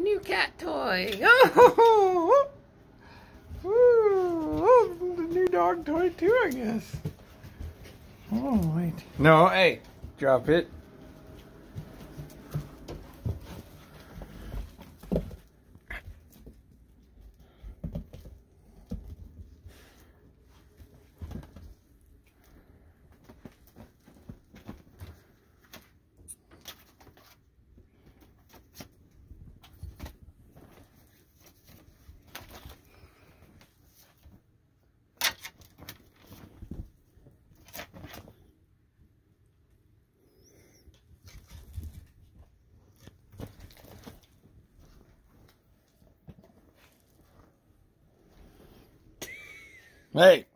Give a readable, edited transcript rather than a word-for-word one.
new cat toy. Oh, the new dog toy too, I guess. Oh, wait. No, hey, drop it. Hey.